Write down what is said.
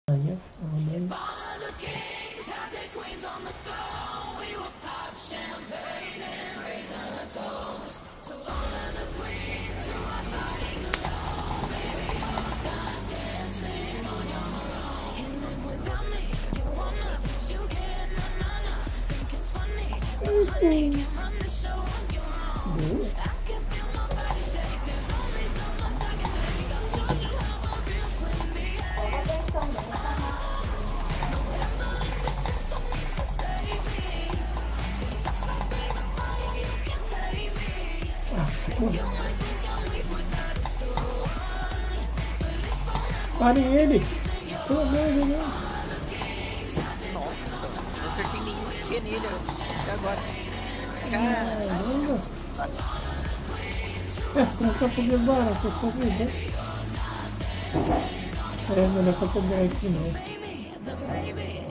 Aí é foda, hein? Parem ele! Pelo amor de Deus! Nossa, não acertei nenhum que nele até agora. Caramba! Como que vai fazer agora? Eu só vida. Melhor fazer aqui não.